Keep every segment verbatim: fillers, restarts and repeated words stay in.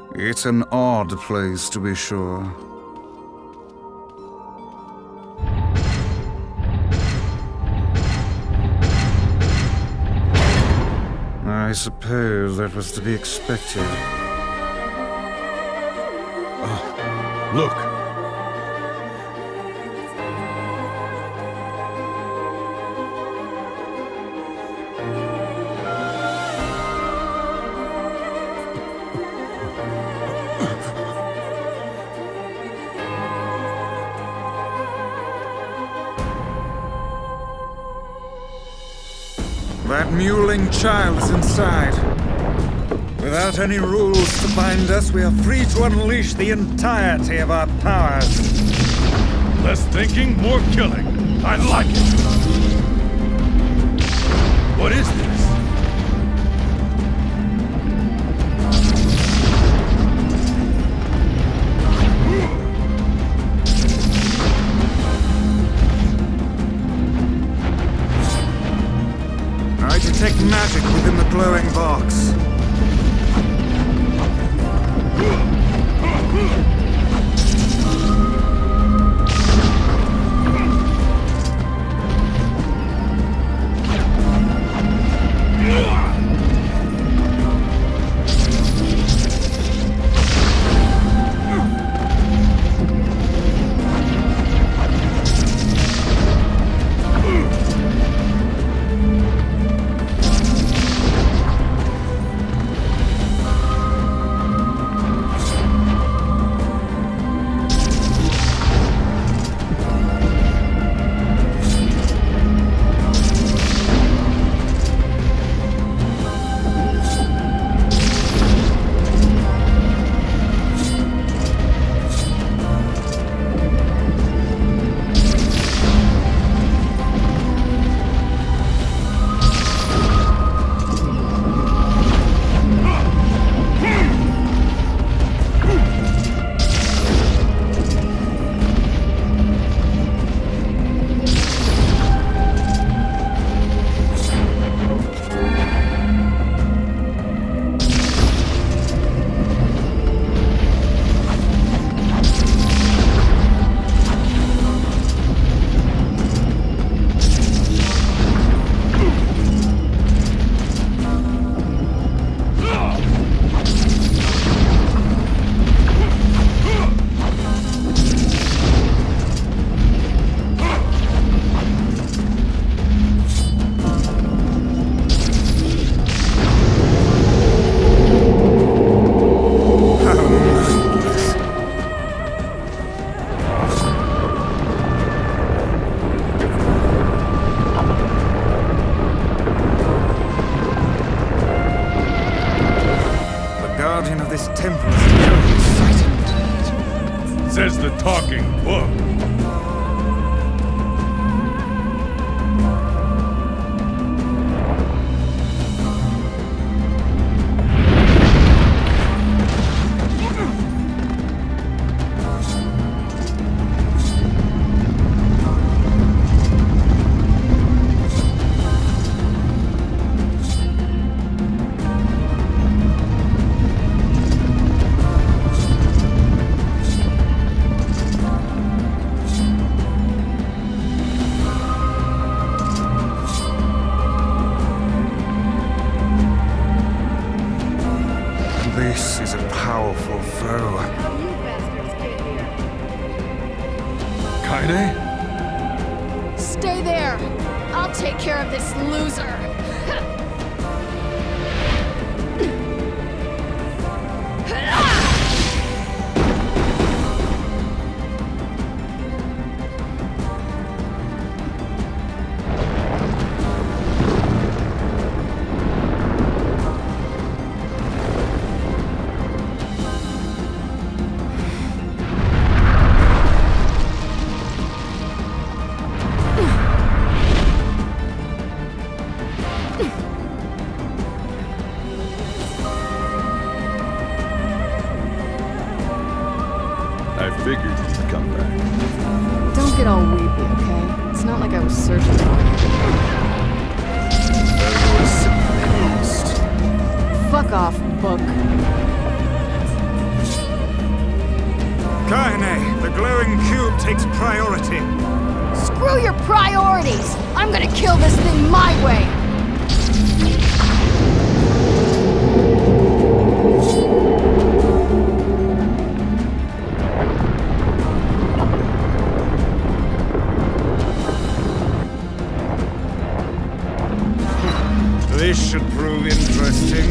It's an odd place, to be sure. I suppose that was to be expected. Oh, look! That mewling child is inside. Without any rules to bind us, we are free to unleash the entirety of our powers. Less thinking, more killing. I like it. What is this? I detect magic within the glowing box. This temple is very exciting indeed. Says the talking book. This is a powerful foe. How you bastards get here? Kaine? Stay there! I'll take care of this loser! I figured you'd come back. Don't get all weepy, okay? It's not like I was searching for you. Though you were simply lost. Fuck off, book. takes priority. Screw your priorities! I'm gonna kill this thing my way! This should prove interesting.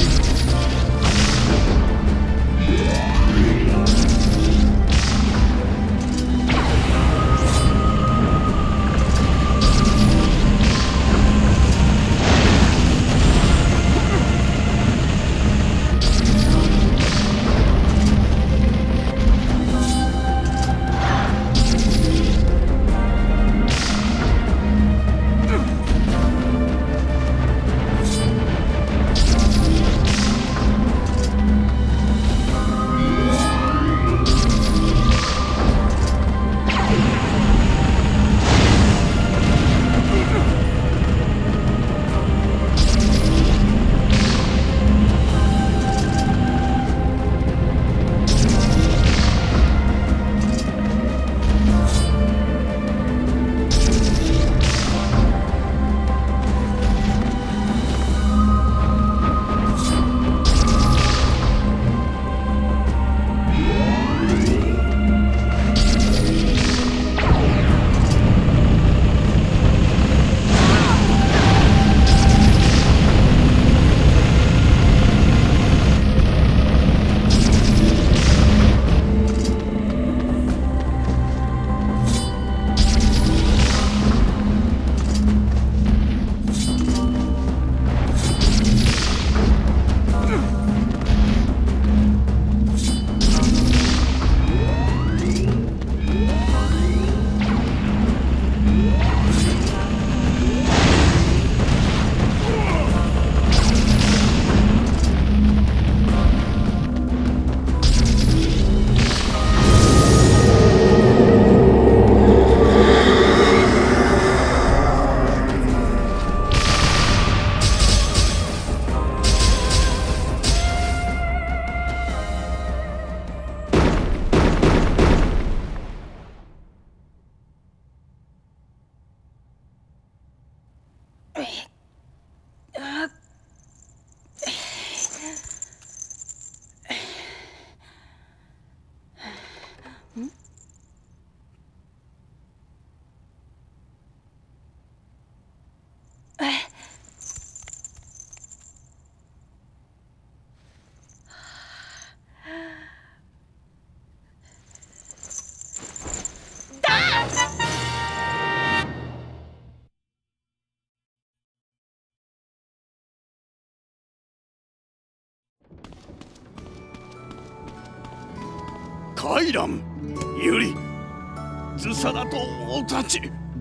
カイラン、ユリ、ズサラとオタチ、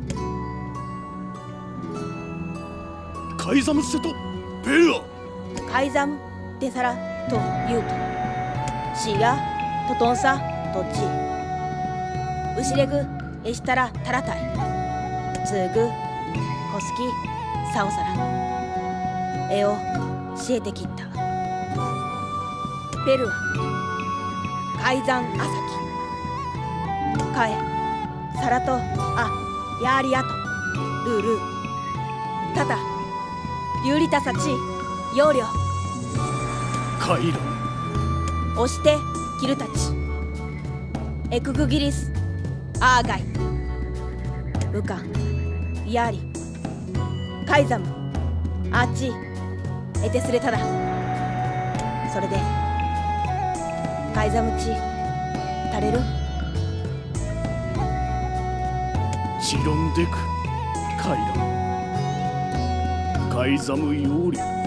カイザムセとベラ、 カイザム、デサラとユウト、シーヤ、トトンサ、トッチ、ウシレグ、エシタラ、タラタイ、ツーグ、コスキ、サオサラ、エオ、シエテキッタ、ペルア、カイザンアサキ、カエ、サラト、ア、ヤーリアト、ルールー、タタ、ユーリタサチ、ヨーリョ、 カイラン、 オシテ、キルタチ、エクグギリス、アーガイ、ウカ、ヤーリ、カイザム、アーチ、エテスレタダ。それでカイザムチ足れる？ チロンデク、カイラン、カイザムヨーリョ。